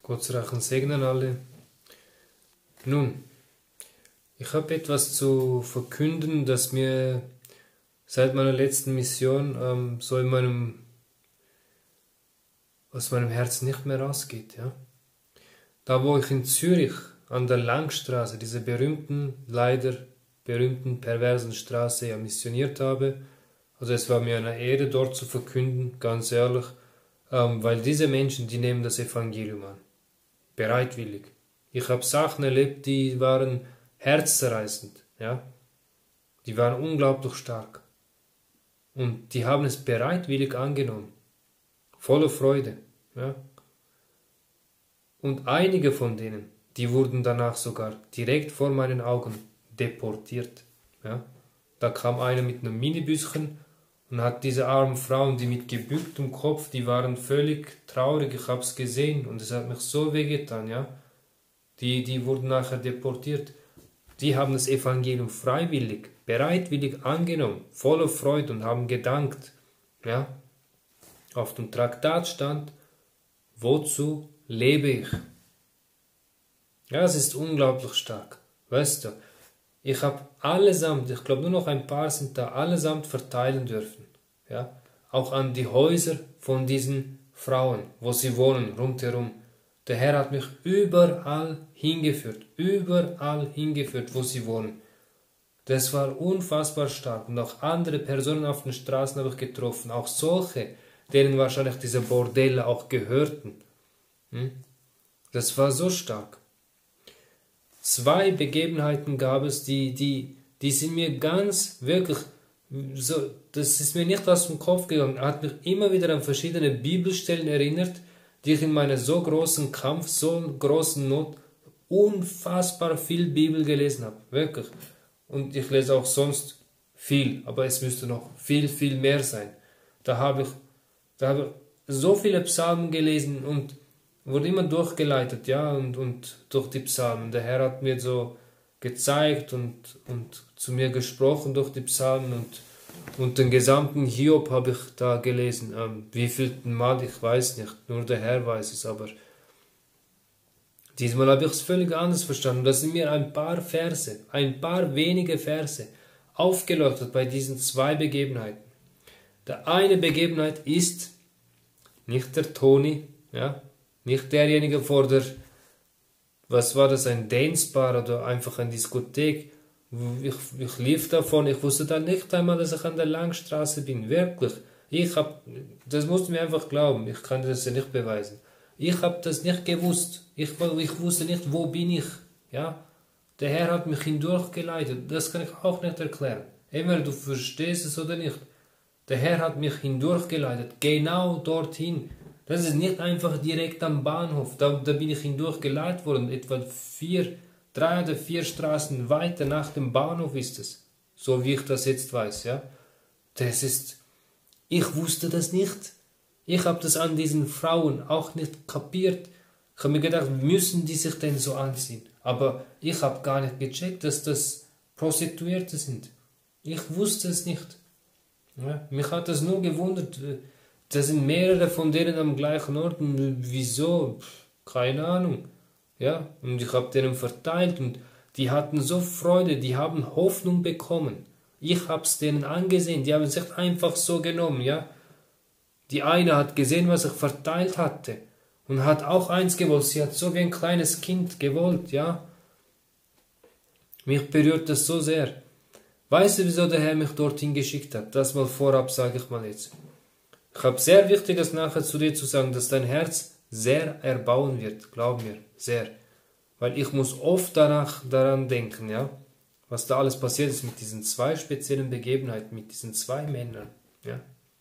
Gottes reichen Segen an alle. Nun, ich habe etwas zu verkünden, das mir seit meiner letzten Mission so aus meinem Herzen nicht mehr rausgeht. Ja? Da, wo ich in Zürich an der Langstraße, dieser leider berühmten, perversen Straße, ja missioniert habe, also es war mir eine Ehre, dort zu verkünden, ganz ehrlich, weil diese Menschen, die nehmen das Evangelium an. Bereitwillig. Ich habe Sachen erlebt, die waren herzzerreißend. Ja? Die waren unglaublich stark. Und die haben es bereitwillig angenommen. Voller Freude. Ja? Und einige von denen, die wurden danach sogar direkt vor meinen Augen deportiert. Ja? Da kam einer mit einem Minibüschen und hat diese armen Frauen, die mit gebücktem Kopf, die waren völlig traurig, ich habe es gesehen und es hat mich so wehgetan, ja. Die wurden nachher deportiert. Die haben das Evangelium freiwillig, bereitwillig angenommen, voller Freude und haben gedankt, ja. Auf dem Traktat stand, wozu lebe ich? Ja, es ist unglaublich stark, weißt du. Ich habe allesamt, ich glaube nur noch ein paar sind da, allesamt verteilen dürfen. Ja? Auch an die Häuser von diesen Frauen, wo sie wohnen, rundherum. Der Herr hat mich überall hingeführt, wo sie wohnen. Das war unfassbar stark. Und auch andere Personen auf den Straßen habe ich getroffen, auch solche, denen wahrscheinlich diese Bordelle auch gehörten. Das war so stark. 2 Begebenheiten gab es, die sind mir ganz wirklich so, das ist mir nicht aus dem Kopf gegangen. Er hat mich immer wieder an verschiedene Bibelstellen erinnert, die ich in meiner so großen Kampf, so großen Not unfassbar viel Bibel gelesen habe. Wirklich. Und ich lese auch sonst viel, aber es müsste noch viel, viel mehr sein. Da habe ich so viele Psalmen gelesen und wurde immer durchgeleitet, ja, und durch die Psalmen. Der Herr hat mir so gezeigt und zu mir gesprochen durch die Psalmen und den gesamten Hiob habe ich da gelesen. Wievielten Mal, ich weiß nicht, nur der Herr weiß es, aber diesmal habe ich es völlig anders verstanden. Da sind mir ein paar wenige Verse aufgeleuchtet bei diesen 2 Begebenheiten. Der eine Begebenheit ist nicht der Toni, ja, nicht derjenige vor der, was war das, ein Dancebar oder einfach eine Diskothek. Ich lief davon, ich wusste dann nicht einmal, dass ich an der Langstraße bin, wirklich. Das musst du mir einfach glauben, ich kann das ja nicht beweisen. Ich habe das nicht gewusst, ich wusste nicht, wo bin ich, ja. Der Herr hat mich hindurchgeleitet, das kann ich auch nicht erklären. Entweder du verstehst es oder nicht. Der Herr hat mich hindurchgeleitet, genau dorthin. Das ist nicht einfach direkt am Bahnhof, da bin ich hindurchgeleitet worden, etwa 3 oder 4 Straßen weiter nach dem Bahnhof ist es, so wie ich das jetzt weiß, ja. Ich wusste das nicht. Ich habe das an diesen Frauen auch nicht kapiert. Ich habe mir gedacht, müssen die sich denn so anziehen? Aber ich habe gar nicht gecheckt, dass das Prostituierte sind. Ich wusste es nicht. Ja, mich hat das nur gewundert. Da sind mehrere von denen am gleichen Ort. Wieso? Keine Ahnung. Ja, und ich habe denen verteilt und die hatten so Freude, die haben Hoffnung bekommen. Ich habe es denen angesehen, die haben es echt einfach so genommen, ja. Die eine hat gesehen, was ich verteilt hatte und hat auch eins gewollt. Sie hat so wie ein kleines Kind gewollt, ja. Mich berührt das so sehr. Weißt du, wieso der Herr mich dorthin geschickt hat? Das mal vorab, sage ich mal jetzt. Ich habe sehr Wichtiges nachher zu dir zu sagen, dass dein Herz sehr erbauen wird. Glaub mir, sehr. Weil ich muss oft daran denken, ja, was da alles passiert ist mit diesen 2 speziellen Begebenheiten, mit diesen 2 Männern, ja.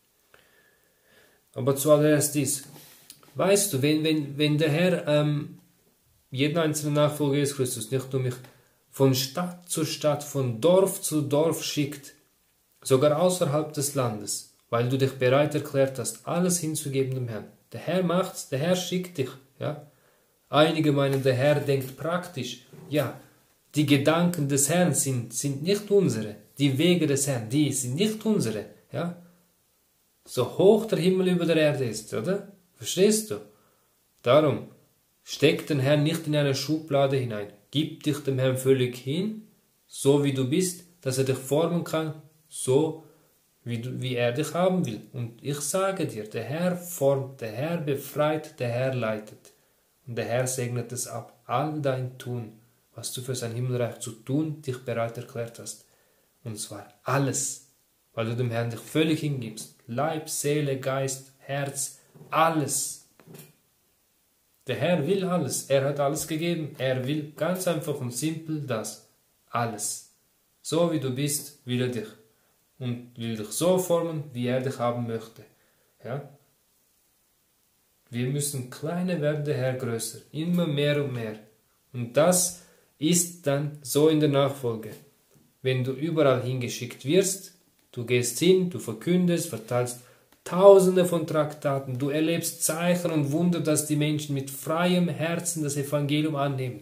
Aber zuallererst dies. Weißt du, wenn der Herr jeden einzelnen Nachfolger Jesus Christus nicht nur mich von Stadt zu Stadt, von Dorf zu Dorf schickt, sogar außerhalb des Landes, weil du dich bereit erklärt hast, alles hinzugeben dem Herrn. Der Herr macht's, der Herr schickt dich, ja. Einige meinen, der Herr denkt praktisch. Ja, die Gedanken des Herrn sind nicht unsere. Die Wege des Herrn, die sind nicht unsere, ja. So hoch der Himmel über der Erde ist, oder? Verstehst du? Darum, Steck den Herrn nicht in eine Schublade hinein. Gib dich dem Herrn völlig hin, so wie du bist, dass er dich formen kann, so wie er dich haben will. Und ich sage dir, der Herr formt, der Herr befreit, der Herr leitet. Und der Herr segnet es ab, all dein Tun, was du für sein Himmelreich zu tun dich bereit erklärt hast. Und zwar alles, weil du dem Herrn dich völlig hingibst. Leib, Seele, Geist, Herz, alles. Der Herr will alles, er hat alles gegeben, er will ganz einfach und simpel das, alles. So wie du bist, will er dich. Und will dich so formen, wie er dich haben möchte. Ja? Wir müssen kleiner werden, der Herr größer, immer mehr und mehr. Und das ist dann so in der Nachfolge. Wenn du überall hingeschickt wirst, du gehst hin, du verkündest, verteilst Tausende von Traktaten, du erlebst Zeichen und Wunder, dass die Menschen mit freiem Herzen das Evangelium annehmen.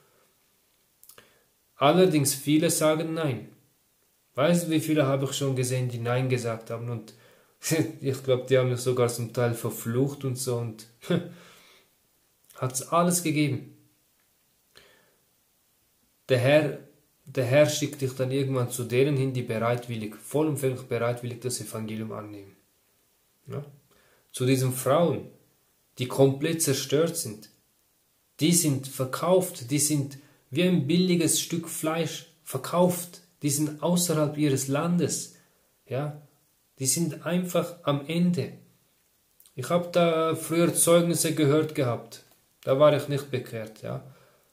Allerdings viele sagen Nein. Weißt du, wie viele habe ich schon gesehen, die Nein gesagt haben, und ich glaube, die haben mich sogar zum Teil verflucht und so, und hat es alles gegeben. Der Herr schickt dich dann irgendwann zu denen hin, die bereitwillig, vollumfänglich bereitwillig das Evangelium annehmen. Ja? Zu diesen Frauen, die komplett zerstört sind, die sind verkauft, die sind wie ein billiges Stück Fleisch verkauft, die sind außerhalb ihres Landes, ja? Die sind einfach am Ende. Ich habe da früher Zeugnisse gehört gehabt, da war ich nicht bekehrt, ja.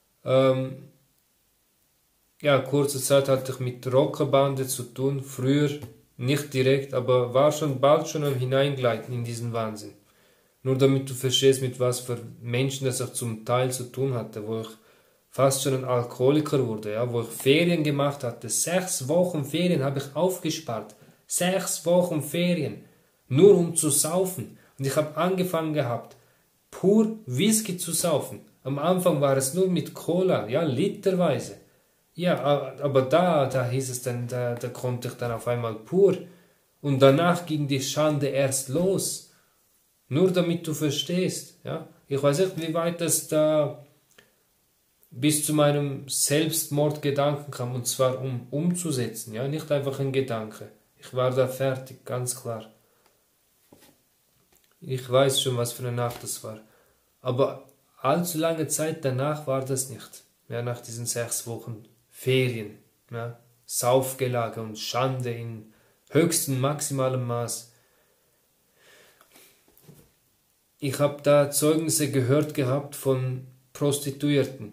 Kurze Zeit hatte ich mit Rockerbande zu tun, früher nicht direkt, aber war schon bald schon am Hineingleiten in diesen Wahnsinn. Nur damit du verstehst, mit was für Menschen das auch zum Teil zu tun hatte, wo ich fast schon ein Alkoholiker wurde, ja, wo ich Ferien gemacht hatte. 6 Wochen Ferien habe ich aufgespart. 6 Wochen Ferien, nur um zu saufen. Und ich habe angefangen gehabt, pur Whisky zu saufen. Am Anfang war es nur mit Cola, ja, literweise. Ja, aber da hieß es dann, da konnte ich dann auf einmal pur. Und danach ging die Schande erst los. Nur damit du verstehst, ja. Ich weiß nicht, wie weit das da bis zu meinem Selbstmordgedanken kam, und zwar umzusetzen, ja, nicht einfach ein Gedanke. Ich war da fertig, ganz klar. Ich weiß schon, was für eine Nacht das war. Aber allzu lange Zeit danach war das nicht. Ja, nach diesen 6 Wochen Ferien, ja, Saufgelage und Schande in höchstem, maximalem Maß. Ich habe da Zeugnisse gehört gehabt von Prostituierten.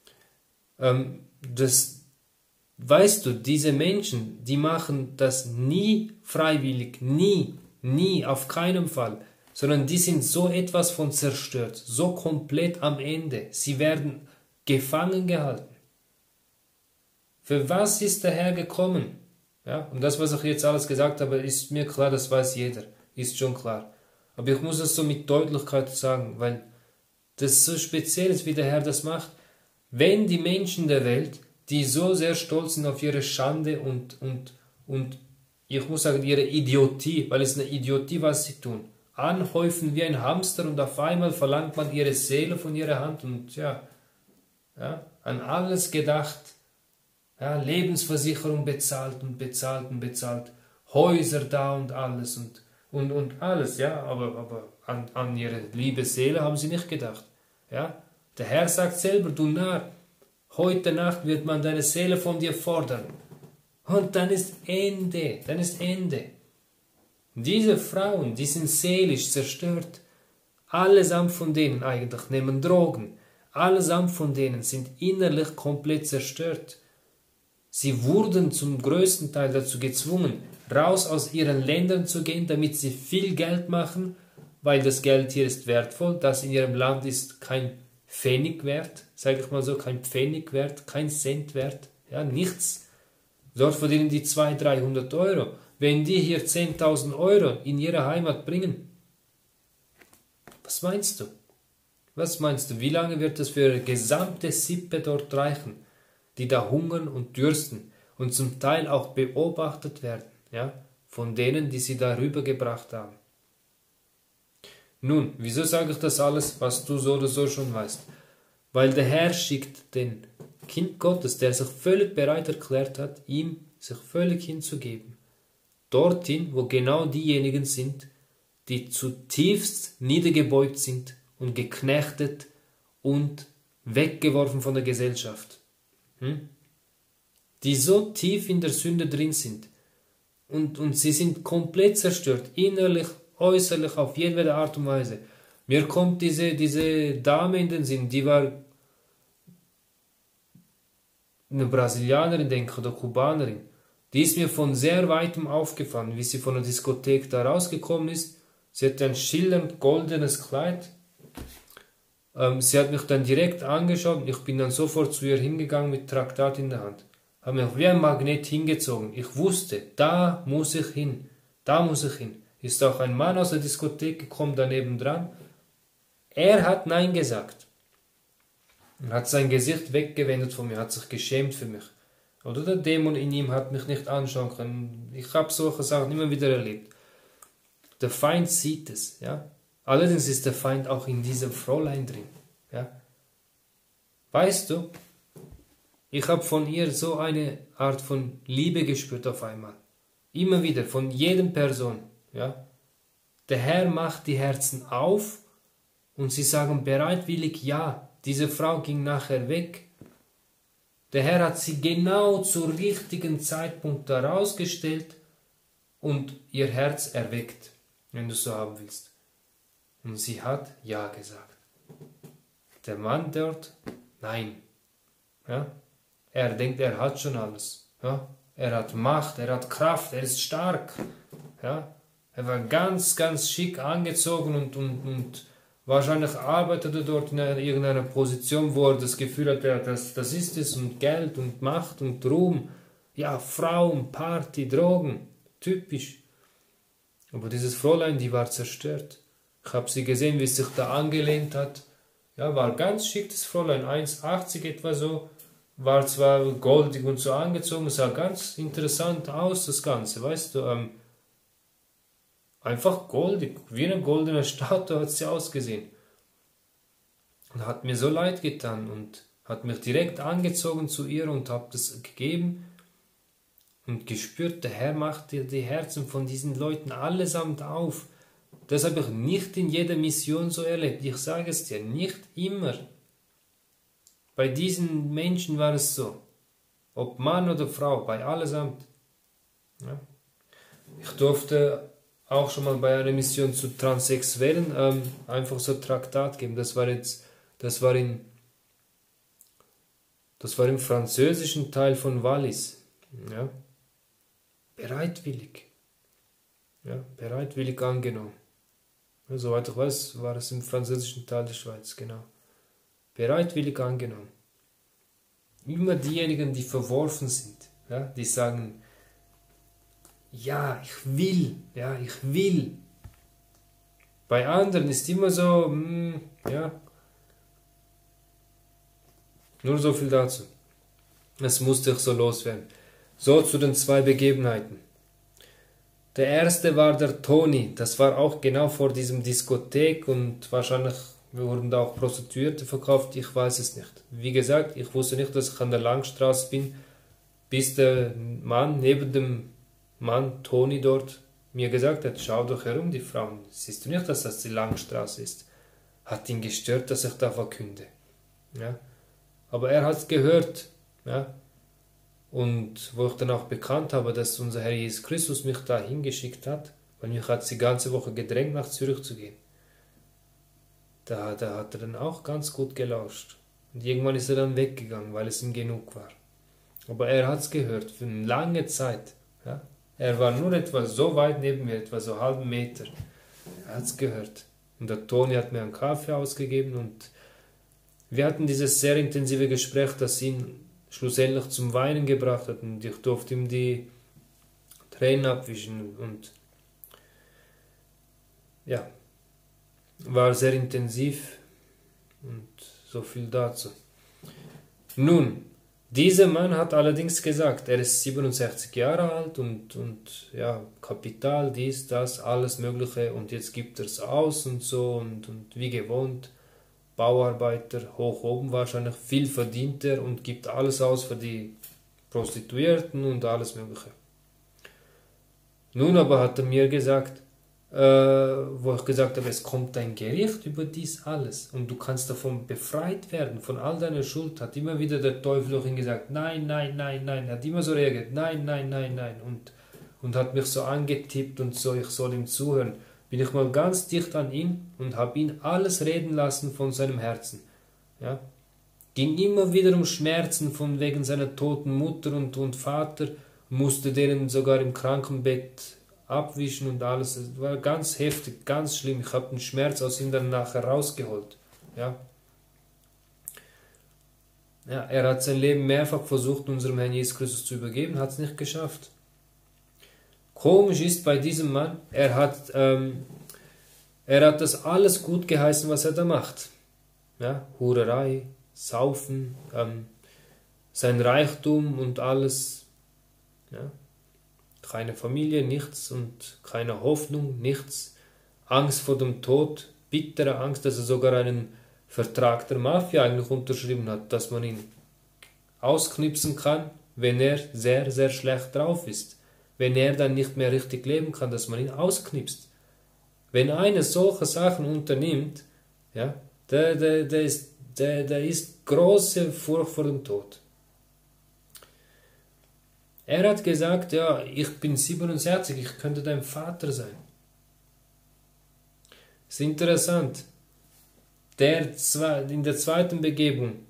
Weißt du, diese Menschen, die machen das nie freiwillig, nie, auf keinen Fall, sondern die sind so etwas von zerstört, so komplett am Ende. Sie werden gefangen gehalten. Für was ist der Herr gekommen? Ja, und das, was ich jetzt alles gesagt habe, ist mir klar, das weiß jeder, ist schon klar. Aber ich muss es so mit Deutlichkeit sagen, weil das so speziell ist, wie der Herr das macht. Wenn die Menschen der Welt, die so sehr stolz sind auf ihre Schande und ich muss sagen, ihre Idiotie, weil es eine Idiotie, was sie tun, anhäufen wie ein Hamster, und auf einmal verlangt man ihre Seele von ihrer Hand und ja, an alles gedacht, ja, Lebensversicherung bezahlt und bezahlt und bezahlt, Häuser da und alles und alles, ja, aber an ihre liebe Seele haben sie nicht gedacht, ja. Der Herr sagt selber, du Narr, heute Nacht wird man deine Seele von dir fordern. Und dann ist Ende, Diese Frauen, die sind seelisch zerstört. Allesamt von denen eigentlich nehmen Drogen. Allesamt von denen sind innerlich komplett zerstört. Sie wurden zum größten Teil dazu gezwungen, raus aus ihren Ländern zu gehen, damit sie viel Geld machen, weil das Geld hier ist wertvoll, das in ihrem Land ist kein Pfennig wert, sage ich mal so, kein Pfennig wert, kein Cent wert, ja, nichts. Dort verdienen die 200-300 Euro. Wenn die hier 10.000 Euro in ihre Heimat bringen, was meinst du? Was meinst du, wie lange wird das für ihre gesamte Sippe dort reichen, die da hungern und dürsten und zum Teil auch beobachtet werden, ja, von denen, die sie da rübergebracht haben? Nun, wieso sage ich das alles, was du so oder so schon weißt? Weil der Herr schickt den Kind Gottes, der sich völlig bereit erklärt hat, ihm sich völlig hinzugeben, dorthin, wo genau diejenigen sind, die zutiefst niedergebeugt sind und geknechtet und weggeworfen von der Gesellschaft. Die so tief in der Sünde drin sind und sie sind komplett zerstört, innerlich, äußerlich, auf jede Art und Weise. Mir kommt diese Dame in den Sinn, die war eine Brasilianerin, denke ich, oder Kubanerin. Die ist mir von sehr weitem aufgefallen, wie sie von der Diskothek da rausgekommen ist. Sie hatte ein schillernd goldenes Kleid. Sie hat mich dann direkt angeschaut und ich bin dann sofort zu ihr hingegangen mit Traktat in der Hand. Habe mich wie ein Magnet hingezogen. Ich wusste, da muss ich hin. Da muss ich hin. Ist auch ein Mann aus der Diskothek gekommen, daneben dran. Er hat Nein gesagt. Er hat sein Gesicht weggewendet von mir, hat sich geschämt für mich. Oder der Dämon in ihm hat mich nicht anschauen können. Ich habe solche Sachen immer wieder erlebt. Der Feind sieht es. Ja? Allerdings ist der Feind auch in diesem Fräulein drin. Ja? Weißt du, ich habe von ihr so eine Art von Liebe gespürt auf einmal. Immer wieder, von jedem Person. Ja? Der Herr macht die Herzen auf und sie sagen bereitwillig ja. Diese Frau ging nachher weg. Der Herr hat sie genau zum richtigen Zeitpunkt da rausgestellt und ihr Herz erweckt, wenn du es so haben willst. Und sie hat ja gesagt. Der Mann dort, nein. Ja? Er denkt, er hat schon alles. Ja? Er hat Macht, er hat Kraft, er ist stark. Ja? Er war ganz, ganz schick angezogen und wahrscheinlich arbeitet er dort in irgendeiner Position, wo er das Gefühl hat, ja, das ist es, und Geld und Macht und Ruhm. Ja, Frauen, Party, Drogen, typisch. Aber dieses Fräulein, die war zerstört. Ich habe sie gesehen, wie sie sich da angelehnt hat. Ja, war ganz schick, das Fräulein, 1,80 etwa so. War zwar goldig und so angezogen, sah ganz interessant aus, das Ganze, weißt du. Einfach goldig, wie eine goldene Statue hat sie ausgesehen. Und hat mir so leid getan und hat mich direkt angezogen zu ihr und habe das gegeben und gespürt, der Herr macht dir die Herzen von diesen Leuten allesamt auf. Das habe ich nicht in jeder Mission so erlebt. Ich sage es dir, nicht immer. Bei diesen Menschen war es so. Ob Mann oder Frau, bei allesamt. Ja. Ich durfte auch schon mal bei einer Mission zu Transsexuellen einfach so Traktat geben. Das war im französischen Teil von Wallis. Ja. Bereitwillig. Ja, bereitwillig angenommen. Ja, soweit ich weiß, war es im französischen Teil der Schweiz, genau. Bereitwillig angenommen. Immer diejenigen, die verworfen sind, ja, die sagen, ja, ich will. Bei anderen ist immer so, ja, nur so viel dazu. Das musste ich so loswerden. So zu den zwei Begebenheiten. Der erste war der Toni, das war auch genau vor diesem Diskothek und wahrscheinlich wurden da auch Prostituierte verkauft, ich weiß es nicht. Wie gesagt, ich wusste nicht, dass ich an der Langstraße bin, bis der Mann neben dem Mann Toni dort mir gesagt hat, schau doch herum, die Frauen, siehst du nicht, dass das die Langstraße ist? Hat ihn gestört, dass ich da verkünde. Ja? Aber er hat es gehört, ja? Und wo ich dann auch bekannt habe, dass unser Herr Jesus Christus mich da hingeschickt hat, weil mich hat die ganze Woche gedrängt, nach Zürich zu gehen. Da hat er dann auch ganz gut gelauscht. Und irgendwann ist er dann weggegangen, weil es ihm genug war. Aber er hat es gehört, für eine lange Zeit. Ja? Er war nur etwa so weit neben mir, etwa so einen halben Meter. Er hat es gehört. Und der Toni hat mir einen Kaffee ausgegeben und wir hatten dieses sehr intensive Gespräch, das ihn schlussendlich zum Weinen gebracht hat und ich durfte ihm die Tränen abwischen und ja, war sehr intensiv und so viel dazu. Nun, dieser Mann hat allerdings gesagt, er ist 67 Jahre alt und ja, Kapital, dies, das, alles Mögliche und jetzt gibt er es aus und so und wie gewohnt. Bauarbeiter, hoch oben wahrscheinlich, viel verdient er und gibt alles aus für die Prostituierten und alles Mögliche. Nun aber hat er mir gesagt, wo ich gesagt habe, es kommt ein Gericht über dies alles und du kannst davon befreit werden, von all deiner Schuld, hat immer wieder der Teufel auch ihm gesagt, nein, nein, nein, nein, hat immer so reagiert, nein, nein, nein, nein und hat mich so angetippt und so, ich soll ihm zuhören. Bin ich mal ganz dicht an ihn und habe ihn alles reden lassen von seinem Herzen. Ja? Ging immer wieder um Schmerzen von wegen seiner toten Mutter und Vater, musste denen sogar im Krankenbett abwischen und alles. Es war ganz heftig, ganz schlimm. Ich habe den Schmerz aus ihm dann nachher rausgeholt. Ja. Ja, er hat sein Leben mehrfach versucht, unserem Herrn Jesus Christus zu übergeben, hat es nicht geschafft. Komisch ist bei diesem Mann, er hat das alles gut geheißen, was er da macht. Ja, Hurerei, Saufen, sein Reichtum und alles. Ja. Keine Familie, nichts und keine Hoffnung, nichts. Angst vor dem Tod, bittere Angst, dass er sogar einen Vertrag der Mafia eigentlich unterschrieben hat, dass man ihn ausknipsen kann, wenn er sehr, sehr schlecht drauf ist. Wenn er dann nicht mehr richtig leben kann, dass man ihn ausknipst. Wenn einer solche Sachen unternimmt, ja, der ist große Furcht vor dem Tod. Er hat gesagt, ja, ich bin 67, ich könnte dein Vater sein. Ist interessant. In der zweiten Begegnung,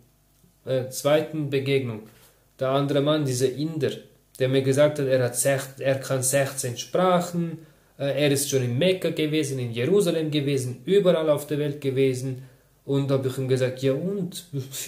der andere Mann, dieser Inder, der mir gesagt hat, er kann 16 Sprachen, er ist schon in Mekka gewesen, in Jerusalem gewesen, überall auf der Welt gewesen. Und habe ich ihm gesagt, ja und?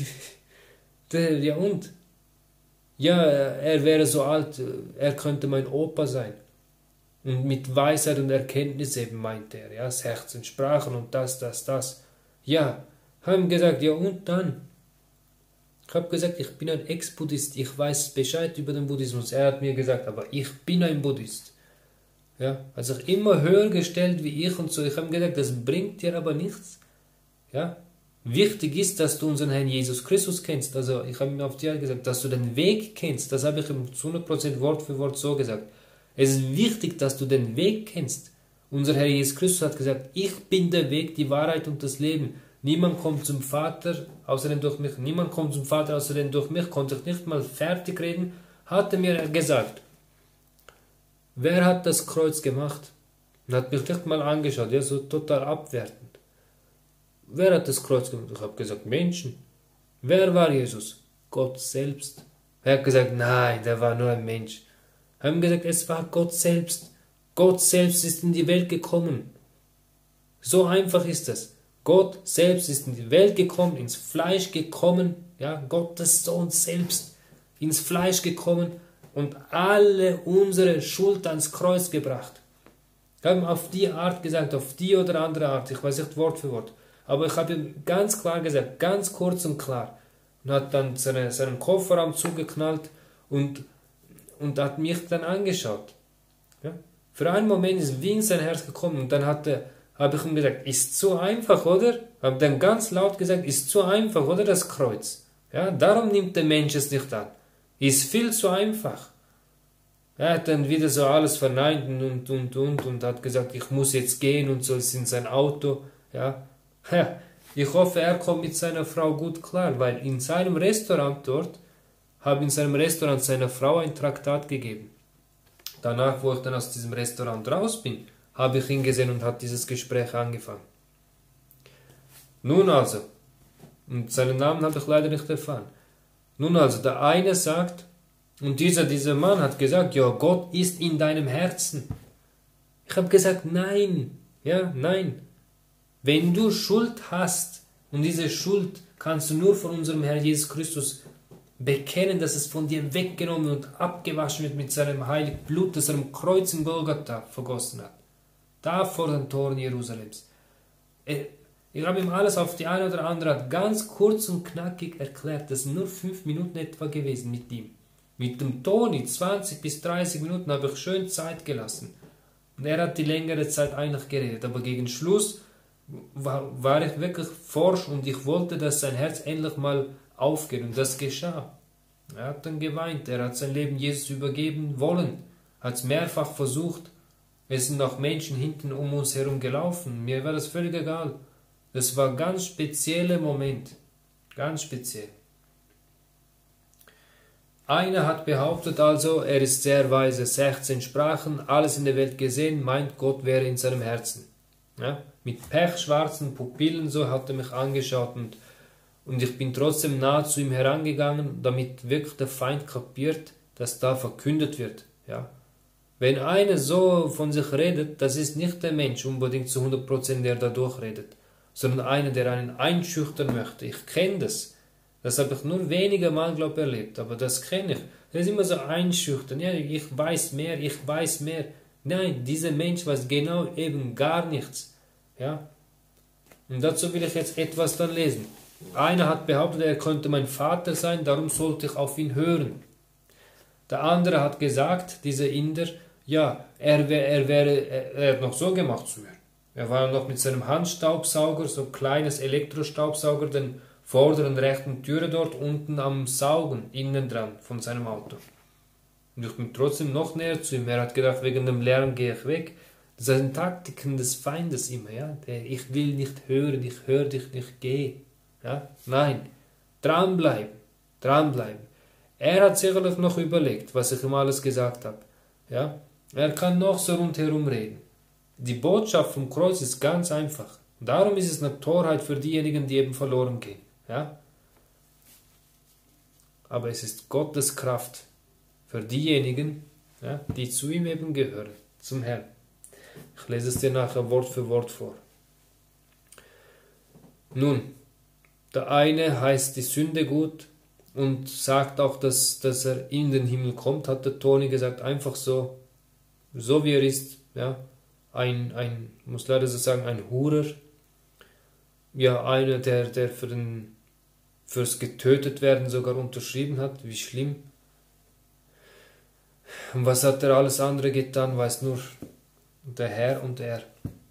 Ja und? Ja, er wäre so alt, er könnte mein Opa sein. Und mit Weisheit und Erkenntnis eben, meinte er, ja, 16 Sprachen und das. Ja, haben gesagt, ja und dann? Ich habe gesagt, ich bin ein Ex-Buddhist, ich weiß Bescheid über den Buddhismus. Er hat mir gesagt, aber ich bin ein Buddhist. Ja, also immer höher gestellt wie ich und so. Ich habe gesagt, das bringt dir aber nichts. Ja, wichtig ist, dass du unseren Herrn Jesus Christus kennst. Also ich habe ihm auf die Art gesagt, dass du den Weg kennst. Das habe ich ihm zu 100% Wort für Wort so gesagt. Es ist wichtig, dass du den Weg kennst. Unser Herr Jesus Christus hat gesagt, ich bin der Weg, die Wahrheit und das Leben. Niemand kommt zum Vater, außerdem durch mich. Niemand kommt zum Vater, außerdem durch mich. Konnte ich nicht mal fertig reden. Hat er mir gesagt. Wer hat das Kreuz gemacht? Und hat mich nicht mal angeschaut, ja, so total abwertend. Wer hat das Kreuz gemacht? Ich habe gesagt, Menschen. Wer war Jesus? Gott selbst. Er hat gesagt, nein, der war nur ein Mensch. Wir haben gesagt, es war Gott selbst. Gott selbst ist in die Welt gekommen. So einfach ist es. Gott selbst ist in die Welt gekommen, ins Fleisch gekommen, ja, Gottes Sohn selbst, ins Fleisch gekommen und alle unsere Schuld ans Kreuz gebracht. Wir haben auf die Art gesagt, auf die oder andere Art, ich weiß nicht Wort für Wort, aber ich habe ihm ganz klar gesagt, ganz kurz und klar, und hat dann seinen Kofferraum zugeknallt und hat mich dann angeschaut. Ja? Für einen Moment ist wie in sein Herz gekommen und dann habe ich ihm gesagt, ist zu einfach, oder? Habe dann ganz laut gesagt, ist zu einfach, oder, das Kreuz? Ja, darum nimmt der Mensch es nicht an. Ist viel zu einfach. Er hat dann wieder so alles verneint und hat gesagt, ich muss jetzt gehen und so, ist in sein Auto. Ja. Ich hoffe, er kommt mit seiner Frau gut klar, weil in seinem Restaurant dort, habe in seinem Restaurant seiner Frau ein Traktat gegeben. Danach, wo ich dann aus diesem Restaurant raus bin, habe ich ihn gesehen und hat dieses Gespräch angefangen. Nun also, und seinen Namen habe ich leider nicht erfahren. Nun also, der eine sagt, und dieser Mann hat gesagt, ja, Gott ist in deinem Herzen. Ich habe gesagt, nein, ja, nein. Wenn du Schuld hast, und diese Schuld kannst du nur von unserem Herrn Jesus Christus bekennen, dass es von dir weggenommen und abgewaschen wird mit seinem heiligen Blut, das er am Kreuz in Golgatha vergossen hat. Da vor den Toren Jerusalems. Ich habe ihm alles auf die eine oder andere Art ganz kurz und knackig erklärt. Das sind nur 5 Minuten etwa gewesen mit ihm. Mit dem Toni 20 bis 30 Minuten habe ich schön Zeit gelassen. Und er hat die längere Zeit eigentlich geredet. Aber gegen Schluss war ich wirklich forsch und ich wollte, dass sein Herz endlich mal aufgeht und das geschah. Er hat dann geweint, er hat sein Leben Jesus übergeben wollen, hat es mehrfach versucht. Es sind auch Menschen hinten um uns herum gelaufen, mir war das völlig egal. Das war ein ganz spezieller Moment, ganz speziell. Einer hat behauptet also, er ist sehr weise, 16 Sprachen, alles in der Welt gesehen, meint Gott wäre in seinem Herzen. Ja? Mit pechschwarzen Pupillen, so hat er mich angeschaut und ich bin trotzdem nahe zu ihm herangegangen, damit wirklich der Feind kapiert, dass da verkündet wird. Ja? Wenn einer so von sich redet, das ist nicht der Mensch unbedingt zu 100%, der da durchredet, sondern einer, der einen einschüchtern möchte. Ich kenne das. Das habe ich nur wenige Mal, glaube ich, erlebt, aber das kenne ich. Das ist immer so einschüchtern. Ja, ich weiß mehr, ich weiß mehr. Nein, dieser Mensch weiß genau eben gar nichts. Ja? Und dazu will ich jetzt etwas dann lesen. Einer hat behauptet, er könnte mein Vater sein, darum sollte ich auf ihn hören. Der andere hat gesagt, dieser Inder, ja, er hat noch so gemacht zu mir. Er war noch mit seinem Handstaubsauger, so ein kleines Elektrostaubsauger, den vorderen rechten Türe dort unten am Saugen, innen dran von seinem Auto. Und ich bin trotzdem noch näher zu ihm. Er hat gedacht, wegen dem Lärm gehe ich weg. Das sind Taktiken des Feindes immer. Ja? Ich will nicht hören, ich höre dich nicht, geh. Ja? Nein, dranbleiben, dranbleiben. Er hat sicherlich noch überlegt, was ich ihm alles gesagt habe. Ja? Er kann noch so rundherum reden. Die Botschaft vom Kreuz ist ganz einfach. Darum ist es eine Torheit für diejenigen, die eben verloren gehen. Ja? Aber es ist Gottes Kraft für diejenigen, ja, die zu ihm eben gehören, zum Herrn. Ich lese es dir nachher Wort für Wort vor. Nun, der eine heißt die Sünde gut und sagt auch, dass er in den Himmel kommt, hat der Toni gesagt, einfach so wie er ist, ja, muss leider so sagen, ein Hurer, ja, einer, der fürs getötet werden sogar unterschrieben hat, wie schlimm. Und was hat er alles andere getan, weiß nur der Herr und er.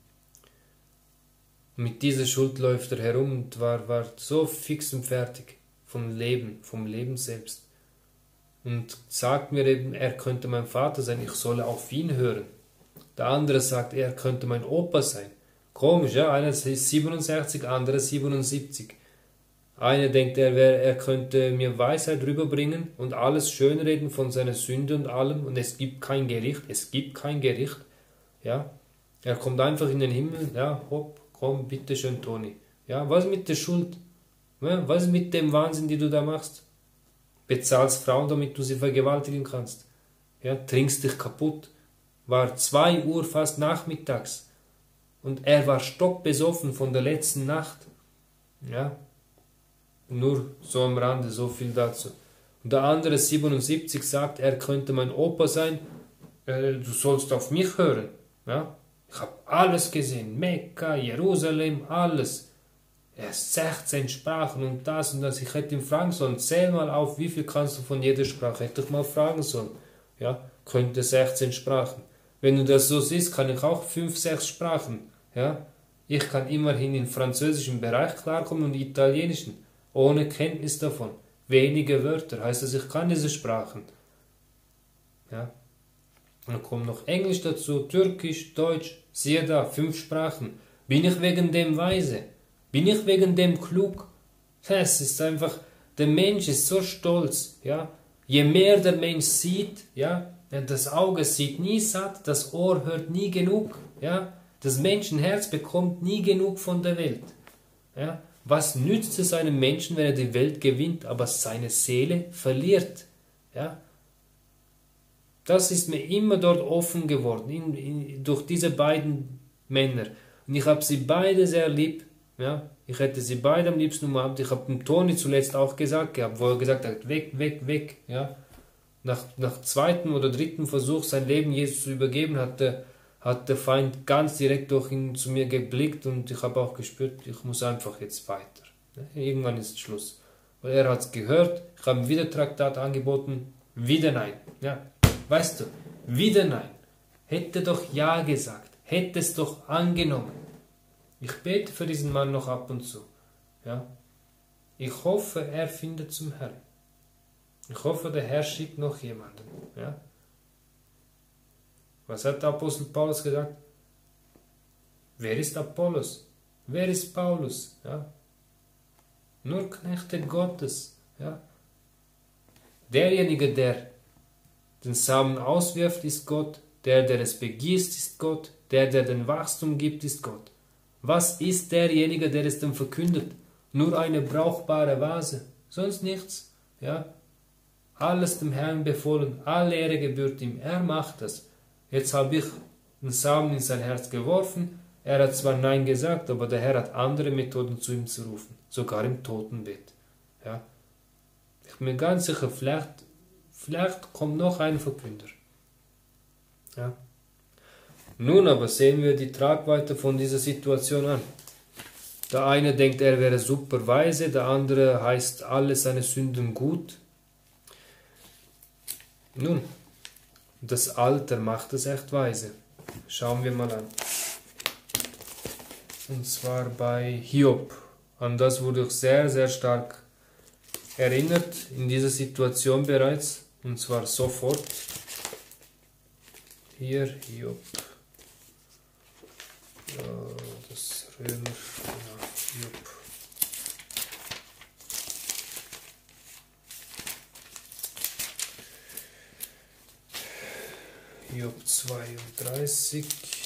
Mit dieser Schuld läuft er herum und war so fix und fertig vom Leben selbst. Und sagt mir eben, er könnte mein Vater sein, ich solle auf ihn hören. Der andere sagt, er könnte mein Opa sein. Komisch, ja, einer ist 67, andere 77. Einer denkt, er könnte mir Weisheit rüberbringen und alles schönreden von seiner Sünde und allem und es gibt kein Gericht, ja. Er kommt einfach in den Himmel, ja, hopp, komm, bitteschön, Toni. Ja, was mit der Schuld? Ja, was mit dem Wahnsinn, den du da machst? Bezahlst Frauen, damit du sie vergewaltigen kannst. Ja, trinkst dich kaputt. War 2 Uhr fast nachmittags und er war stockbesoffen von der letzten Nacht. Ja, nur so am Rande, so viel dazu. Und der andere 77 sagt, er könnte mein Opa sein, du sollst auf mich hören. Ja? Ich habe alles gesehen, Mekka, Jerusalem, alles. Er 16 Sprachen und das. Ich hätte ihn fragen sollen, zähl mal auf, wie viel kannst du von jeder Sprache? Hätte ich mal fragen sollen. Ja, könnte 16 Sprachen. Wenn du das so siehst, kann ich auch 5, 6 Sprachen. Ja? Ich kann immerhin im französischen Bereich klarkommen und italienischen. Ohne Kenntnis davon. Wenige Wörter. Heißt das, ich kann diese Sprachen. Ja. Und dann kommt noch Englisch dazu, Türkisch, Deutsch. Siehe da, 5 Sprachen. Bin ich wegen dem weise? Bin ich wegen dem klug? Es ist einfach, der Mensch ist so stolz. Ja. Je mehr der Mensch sieht, ja, das Auge sieht nie satt, das Ohr hört nie genug. Ja. Das Menschenherz bekommt nie genug von der Welt. Ja. Was nützt es einem Menschen, wenn er die Welt gewinnt, aber seine Seele verliert? Ja? Das ist mir immer dort offen geworden, durch diese beiden Männer. Und ich habe sie beide sehr lieb. Ja? Ich hätte sie beide am liebsten umarmt. Ich habe dem Toni zuletzt auch gesagt gehabt, wo er gesagt hat, weg, weg, weg. Ja? Nach 2. oder 3. Versuch, sein Leben Jesus zu übergeben, hat der Feind ganz direkt durch ihn zu mir geblickt und ich habe auch gespürt, ich muss einfach jetzt weiter. Irgendwann ist Schluss. Weil er hat es gehört, ich habe ihm wieder Traktat angeboten, wieder nein. Ja, weißt du, wieder nein. Hätte doch ja gesagt, hätte es doch angenommen. Ich bete für diesen Mann noch ab und zu. Ja? Ich hoffe, er findet zum Herrn. Ich hoffe, der Herr schickt noch jemanden. Ja? Was hat der Apostel Paulus gesagt? Wer ist Apollos? Wer ist Paulus? Ja? Nur Knechte Gottes. Ja? Derjenige, der den Samen auswirft, ist Gott. Der es begießt, ist Gott. Der den Wachstum gibt, ist Gott. Was ist derjenige, der es dann verkündet? Nur eine brauchbare Vase, sonst nichts. Ja? Alles dem Herrn befohlen, alle Ehre gebührt ihm. Er macht das. Jetzt habe ich den Samen in sein Herz geworfen. Er hat zwar Nein gesagt, aber der Herr hat andere Methoden zu ihm zu rufen, sogar im Totenbett. Ja? Ich bin mir ganz sicher, vielleicht kommt noch ein Verkünder. Ja? Nun aber sehen wir die Tragweite von dieser Situation an. Der eine denkt, er wäre super weise, der andere heißt alle seine Sünden gut. Nun, das Alter macht es echt weise. Schauen wir mal an. Und zwar bei Hiob. An das wurde ich sehr, sehr stark erinnert in dieser Situation bereits. Und zwar sofort. Hier Hiob. Das Römer. Ja, Hiob. Hiob 32.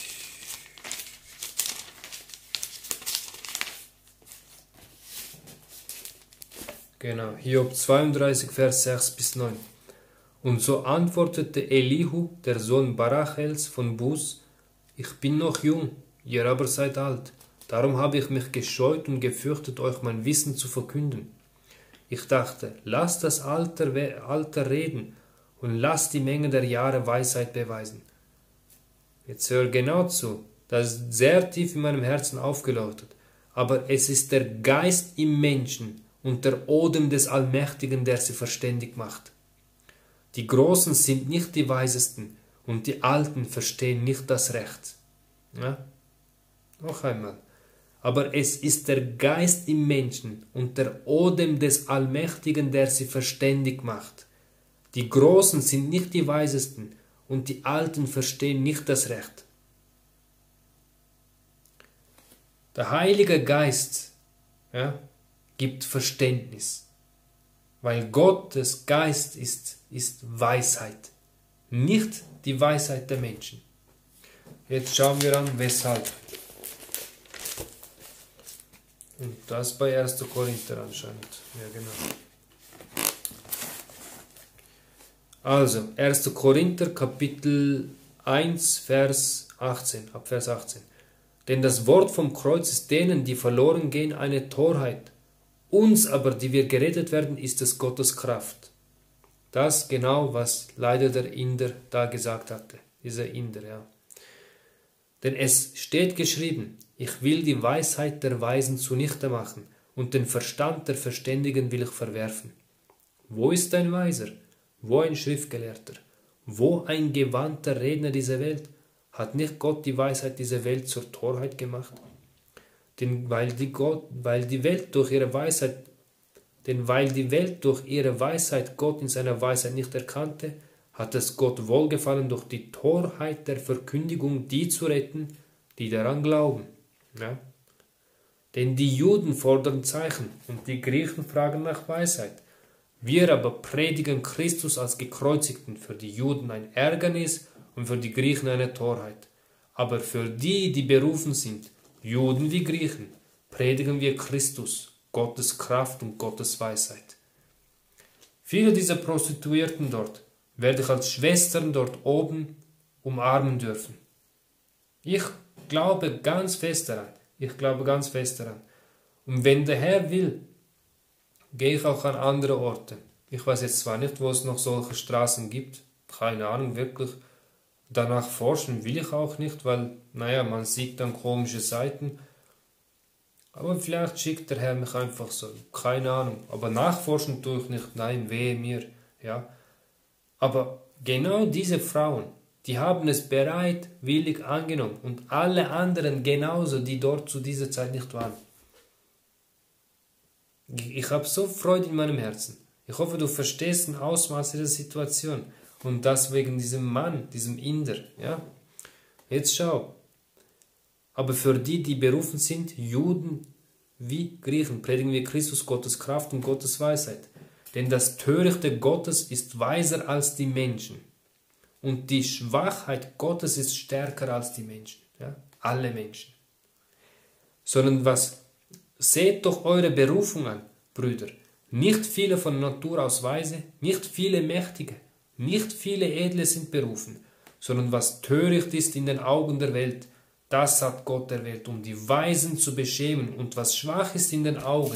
Genau, Hiob 32, Vers 6 bis 9. Und so antwortete Elihu, der Sohn Barachels von Bus: Ich bin noch jung, ihr aber seid alt. Darum habe ich mich gescheut und gefürchtet, euch mein Wissen zu verkünden. Ich dachte, lasst das Alter reden und lasst die Menge der Jahre Weisheit beweisen. Jetzt hör genau zu, das ist sehr tief in meinem Herzen aufgeleuchtet. Aber es ist der Geist im Menschen und der Odem des Allmächtigen, der sie verständig macht. Die Großen sind nicht die Weisesten und die Alten verstehen nicht das Recht. Ja? Noch einmal. Aber es ist der Geist im Menschen und der Odem des Allmächtigen, der sie verständig macht. Die Großen sind nicht die Weisesten und die Alten verstehen nicht das Recht. Der Heilige Geist, ja, gibt Verständnis, weil Gottes Geist ist Weisheit, nicht die Weisheit der Menschen. Jetzt schauen wir an, weshalb. Und das bei 1. Korinther anscheinend. Ja, genau. Also, 1. Korinther, Kapitel 1, Vers 18, ab Vers 18. Denn das Wort vom Kreuz ist denen, die verloren gehen, eine Torheit. Uns aber, die wir gerettet werden, ist es Gottes Kraft. Das genau, was leider der Inder da gesagt hatte. Dieser Inder, ja. Denn es steht geschrieben, ich will die Weisheit der Weisen zunichte machen und den Verstand der Verständigen will ich verwerfen. Wo ist ein Weiser? Wo ein Schriftgelehrter? Wo ein gewandter Redner dieser Welt? Hat nicht Gott die Weisheit dieser Welt zur Torheit gemacht? Denn weil die Welt durch ihre Weisheit Gott in seiner Weisheit nicht erkannte, hat es Gott wohlgefallen, durch die Torheit der Verkündigung die zu retten, die daran glauben. Ja? Denn die Juden fordern Zeichen und die Griechen fragen nach Weisheit. Wir aber predigen Christus als Gekreuzigten, für die Juden ein Ärgernis und für die Griechen eine Torheit. Aber für die, die berufen sind, Juden wie Griechen, predigen wir Christus, Gottes Kraft und Gottes Weisheit. Viele dieser Prostituierten dort werde ich als Schwestern dort oben umarmen dürfen. Ich glaube ganz fest daran. Und wenn der Herr will, gehe ich auch an andere Orte. Ich weiß jetzt zwar nicht, wo es noch solche Straßen gibt, keine Ahnung, wirklich. Danach forschen will ich auch nicht, weil, man sieht dann komische Seiten. Aber vielleicht schickt der Herr mich einfach so, keine Ahnung. Aber nachforschen tue ich nicht, nein, wehe mir. Ja. Aber genau diese Frauen, Die haben es bereitwillig angenommen und alle anderen genauso, die dort zu dieser Zeit nicht waren. Ich habe so Freude in meinem Herzen. Ich hoffe, du verstehst den Ausmaß dieser Situation. Und das wegen diesem Mann, diesem Inder. Ja? Jetzt schau. Aber für die, die berufen sind, Juden wie Griechen, predigen wir Christus, Gottes Kraft und Gottes Weisheit. Denn das Törichte Gottes ist weiser als die Menschen. Und die Schwachheit Gottes ist stärker als die Menschen. Ja? Alle Menschen. Sondern seht doch eure Berufung an, Brüder. Nicht viele von Natur aus weise, nicht viele Mächtige, nicht viele Edle sind berufen, sondern was töricht ist in den Augen der Welt, das hat Gott erwählt, um die Weisen zu beschämen, und was schwach ist in den Augen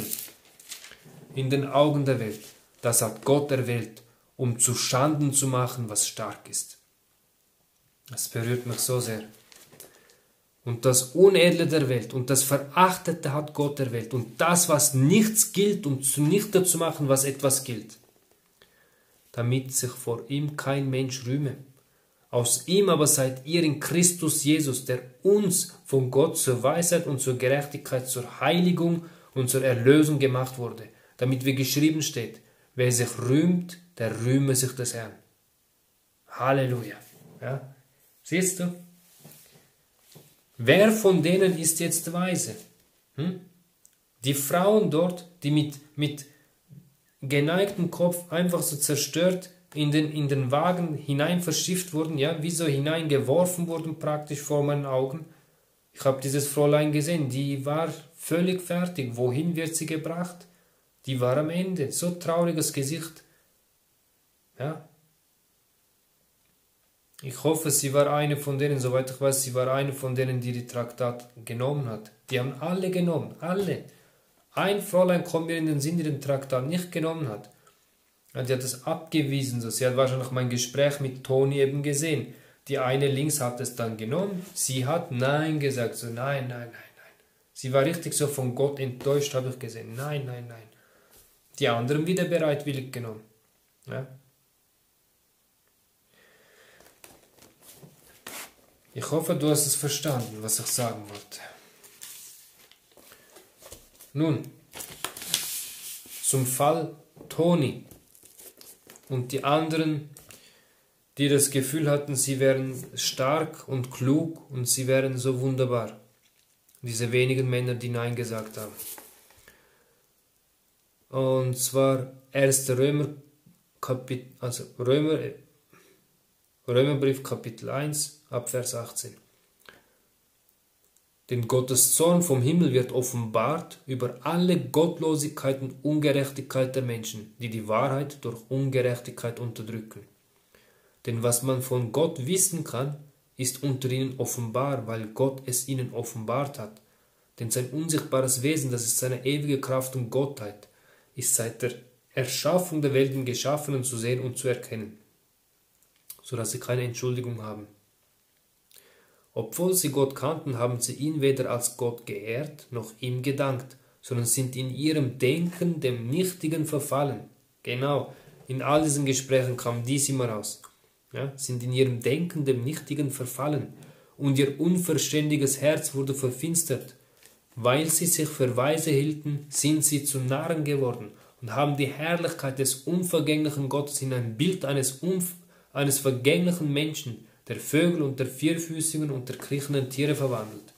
der Welt, das hat Gott erwählt, um zu Schanden zu machen, was stark ist. Das berührt mich so sehr. Und das Unedle der Welt und das Verachtete hat Gott erwählt, und das, was nichts gilt, um zunichte zu machen, was etwas gilt, damit sich vor ihm kein Mensch rühme. Aus ihm aber seid ihr in Christus Jesus, der uns von Gott zur Weisheit und zur Gerechtigkeit, zur Heiligung und zur Erlösung gemacht wurde, damit wie geschrieben steht, wer sich rühmt, der rühme sich des Herrn. Halleluja. Ja? Siehst du? Wer von denen ist jetzt weise? Die Frauen dort, die mit geneigtem Kopf einfach so zerstört in den Wagen hinein verschifft wurden, ja, wie so hineingeworfen wurden praktisch vor meinen Augen. Ich habe dieses Fräulein gesehen, die war völlig fertig. Wohin wird sie gebracht? Die war am Ende. So trauriges Gesicht. Ja. Ich hoffe, sie war eine von denen, soweit ich weiß, sie war eine von denen, die Traktat genommen hat. Die haben alle genommen, alle. Ein Fräulein kommt mir in den Sinn, die den Traktat nicht genommen hat. Die hat es abgewiesen. So. Sie hat wahrscheinlich mein Gespräch mit Toni eben gesehen. Die eine links hat es dann genommen. Sie hat Nein gesagt. So, nein, nein, nein, nein. Sie war richtig so von Gott enttäuscht, habe ich gesehen. Nein, nein, nein. Die anderen wieder bereitwillig genommen. Ja. Ich hoffe, du hast es verstanden, was ich sagen wollte. Nun, zum Fall Toni und die anderen, die das Gefühl hatten, sie wären stark und klug und sie wären so wunderbar. Diese wenigen Männer, die Nein gesagt haben. Und zwar 1. Römerbrief Kapitel 1 ab Vers 18. Denn Gottes Zorn vom Himmel wird offenbart über alle Gottlosigkeit und Ungerechtigkeit der Menschen, die die Wahrheit durch Ungerechtigkeit unterdrücken. Denn was man von Gott wissen kann, ist unter ihnen offenbar, weil Gott es ihnen offenbart hat. Denn sein unsichtbares Wesen, das ist seine ewige Kraft und Gottheit, ist seit der Erschaffung der Welten geschaffen und zu sehen und zu erkennen, sodass sie keine Entschuldigung haben. Obwohl sie Gott kannten, haben sie ihn weder als Gott geehrt, noch ihm gedankt, sondern sind in ihrem Denken dem Nichtigen verfallen. Genau, in all diesen Gesprächen kam dies immer raus. Ja, sind in ihrem Denken dem Nichtigen verfallen, und ihr unverständiges Herz wurde verfinstert. Weil sie sich für weise hielten, sind sie zu Narren geworden und haben die Herrlichkeit des unvergänglichen Gottes in ein Bild eines vergänglichen Menschen, der Vögel und der vierfüßigen und der kriechenden Tiere verwandelt.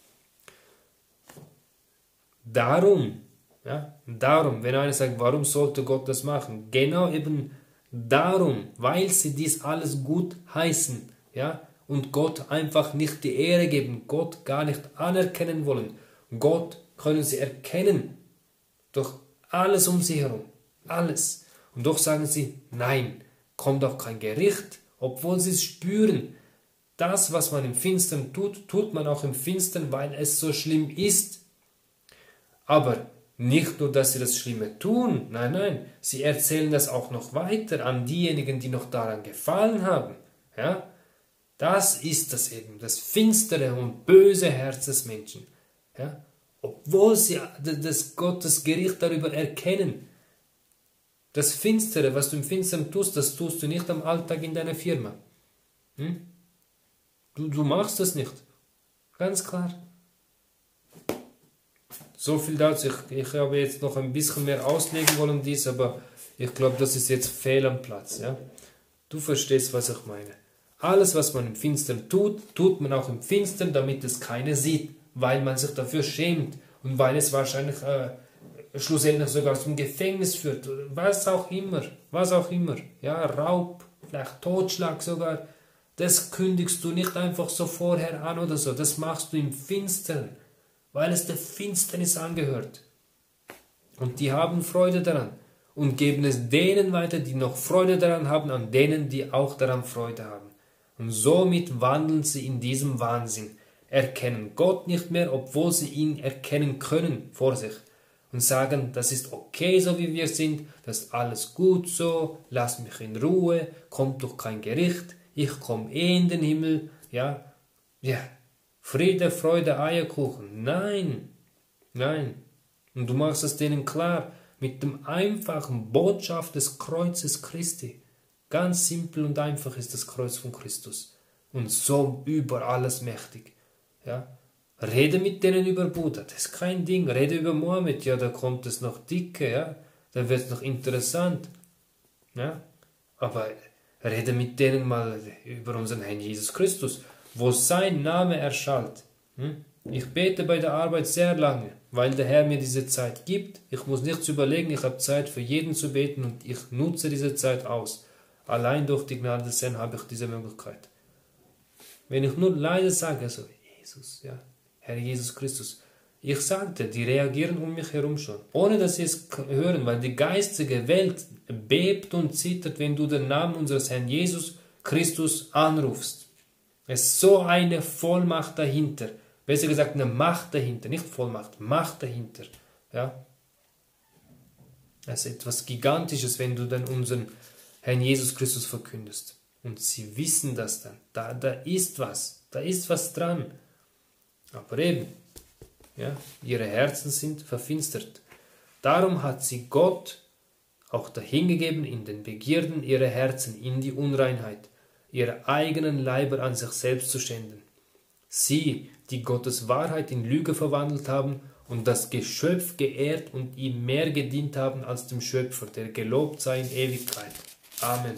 Darum, wenn einer sagt, warum sollte Gott das machen? Genau eben darum, weil sie dies alles gut heißen, ja, und Gott einfach nicht die Ehre geben, Gott gar nicht anerkennen wollen. Gott können sie erkennen, durch alles um sie herum, alles. Und doch sagen sie, nein, kommt auch kein Gericht, obwohl sie es spüren. Das, was man im Finstern tut, tut man auch im Finstern, weil es so schlimm ist. Aber nicht nur, dass sie das Schlimme tun, nein, nein, sie erzählen das auch noch weiter an diejenigen, die noch daran gefallen haben. Ja? Das ist das eben, das finstere und böse Herz des Menschen. Ja? Obwohl sie das Gottes Gericht darüber erkennen. Das Finstere, was du im Finstern tust, das tust du nicht am Alltag in deiner Firma. Du machst das nicht. Ganz klar. So viel dazu. Ich habe jetzt noch ein bisschen mehr auslegen wollen dies, aber ich glaube, das ist jetzt fehl am Platz. Ja? Du verstehst, was ich meine. Alles, was man im Finstern tut, tut man auch im Finstern, damit es keiner sieht, weil man sich dafür schämt und weil es wahrscheinlich schlussendlich sogar zum Gefängnis führt. Was auch immer. Ja, Raub, vielleicht Totschlag sogar. Das kündigst du nicht einfach so vorher an oder so. Das machst du im Finstern, weil es der Finsternis angehört. Und die haben Freude daran und geben es denen weiter, die noch Freude daran haben, an denen, die auch daran Freude haben. Und somit wandeln sie in diesem Wahnsinn, erkennen Gott nicht mehr, obwohl sie ihn erkennen können vor sich. Und sagen, das ist okay, so wie wir sind, das ist alles gut so, lass mich in Ruhe, kommt doch kein Gericht, ich komme in den Himmel, ja, Friede, Freude, Eierkuchen. Nein. Und du machst es denen klar, mit dem einfachen Botschaft des Kreuzes Christi. Ganz simpel und einfach ist das Kreuz von Christus. Und so über alles mächtig. Ja. Rede mit denen über Buddha, das ist kein Ding. Rede über Mohammed, ja, da kommt es noch dicke, ja. Da wird es noch interessant. Ja. Aber rede mit denen mal über unseren Herrn Jesus Christus, wo sein Name erschallt. Ich bete bei der Arbeit sehr lange, weil der Herr mir diese Zeit gibt. Ich muss nichts überlegen, ich habe Zeit für jeden zu beten und ich nutze diese Zeit aus. Allein durch die Gnade des Herrn habe ich diese Möglichkeit. Wenn ich nur leise sage, also Jesus, ja, Herr Jesus Christus, ich sagte, die reagieren um mich herum schon, ohne dass sie es hören, weil die geistige Welt bebt und zittert, wenn du den Namen unseres Herrn Jesus Christus anrufst. Es ist so eine Vollmacht dahinter, besser gesagt eine Macht dahinter, nicht Vollmacht, Macht dahinter. Ja? Es ist etwas Gigantisches, wenn du dann unseren Herrn Jesus Christus verkündest. Und sie wissen das dann. Da ist was dran. Aber eben, ja, ihre Herzen sind verfinstert. Darum hat sie Gott auch dahingegeben in den Begierden ihrer Herzen, in die Unreinheit, ihre eigenen Leiber an sich selbst zu schänden. Sie, die Gottes Wahrheit in Lüge verwandelt haben und das Geschöpf geehrt und ihm mehr gedient haben als dem Schöpfer, der gelobt sei in Ewigkeit. Amen.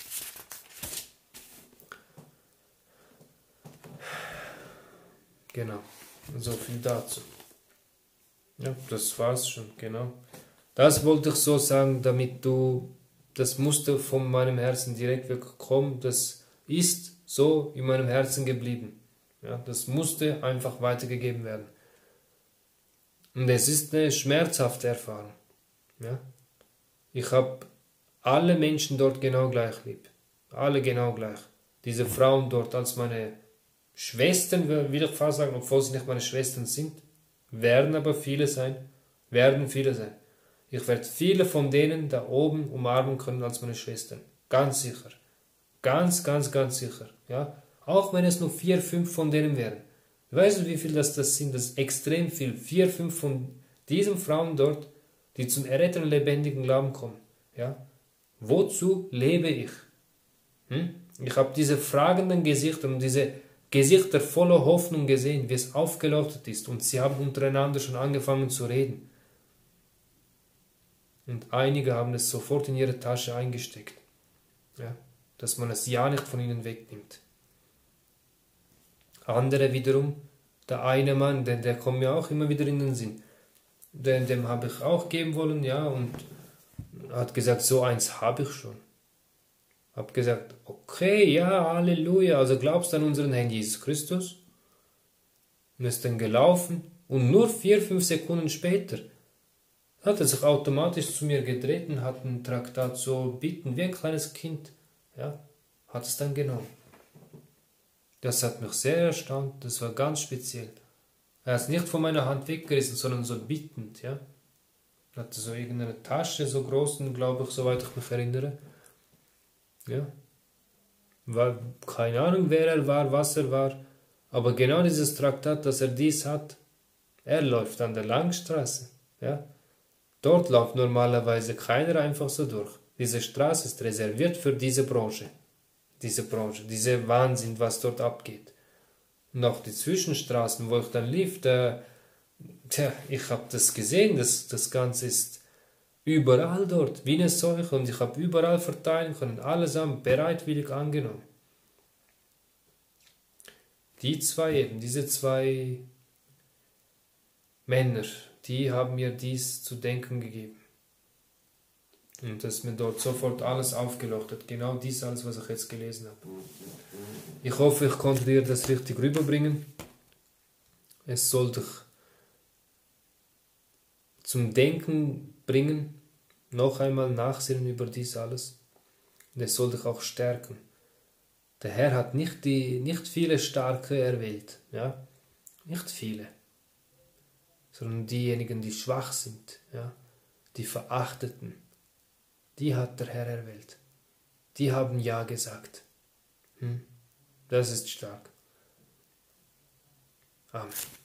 Genau, so viel dazu. Ja, das war's schon, genau. Das wollte ich so sagen, damit das musste von meinem Herzen direkt wirklich kommen, das ist so in meinem Herzen geblieben. Ja, das musste einfach weitergegeben werden. Und es ist eine schmerzhafte Erfahrung. Ja. Ich habe alle Menschen dort genau gleich lieb. Alle genau gleich. Diese Frauen dort als meine Schwestern, will ich fast sagen, obwohl sie nicht meine Schwestern sind, werden aber viele sein. Ich werde viele von denen da oben umarmen können als meine Schwestern. Ganz sicher. Ganz sicher. Ja? Auch wenn es nur 4, 5 von denen wären. Weißt du, wie viel das sind? Das ist extrem viel. 4, 5 von diesen Frauen dort, die zum erretteten lebendigen Glauben kommen. Ja? Wozu lebe ich? Ich habe diese fragenden Gesichter und diese Gesichter voller Hoffnung gesehen, wie es aufgeleuchtet ist. Und sie haben untereinander schon angefangen zu reden. Und einige haben es sofort in ihre Tasche eingesteckt. Ja? Dass man es ja nicht von ihnen wegnimmt. Andere wiederum, der eine Mann, der kommt mir auch immer wieder in den Sinn. Dem habe ich auch geben wollen, ja, und hat gesagt, so eins habe ich schon. Hab gesagt, okay, ja, Halleluja, also glaubst du an unseren Herrn Jesus Christus? Und ist dann gelaufen und nur 4, 5 Sekunden später hat er sich automatisch zu mir gedreht und hat ein Traktat so bitten, wie ein kleines Kind. Ja, hat es dann genommen. Das hat mich sehr erstaunt, das war ganz speziell. Er hat es nicht von meiner Hand weggerissen, sondern so bittend, ja. Er hatte so irgendeine Tasche, so groß, glaube ich, soweit ich mich erinnere. Ja. War keine Ahnung, wer er war, was er war, aber genau dieses Traktat, dass er dies hat, er läuft an der Langstraße, ja. Dort läuft normalerweise keiner einfach so durch. Diese Straße ist reserviert für diese Branche, dieser Wahnsinn, was dort abgeht. Und auch die Zwischenstraßen, wo ich dann lief, ich habe das gesehen, das Ganze ist überall dort, wie eine Seuche, und ich habe überall verteilen können, allesamt bereitwillig angenommen. Diese zwei Männer, die haben mir dies zu denken gegeben. Und das ist mir dort sofort alles aufgeleuchtet. Genau dies alles, was ich jetzt gelesen habe. Ich hoffe, ich konnte dir das richtig rüberbringen. Es soll dich zum Denken bringen, noch einmal nachsinnen über dies alles. Und es soll dich auch stärken. Der Herr hat nicht viele Starke erwählt, ja? Nicht viele, sondern diejenigen, die schwach sind, ja? Die Verachteten, die hat der Herr erwählt. Die haben Ja gesagt. Das ist stark. Amen.